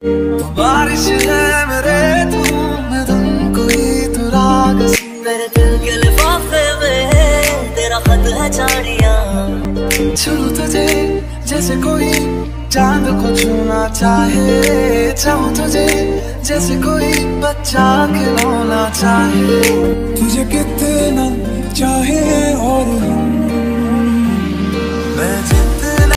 बारिश है मेरे तू मैं धुन कोई तू राग मेरे दिल के लिफाफे में तेरा खत है झाड़ियाँ। छू तुझे जैसे कोई चांद को छूना चाहे, चाहूं तुझे जैसे कोई बच्चा खिलौना चाहे। तुझे कितना चाहे और हम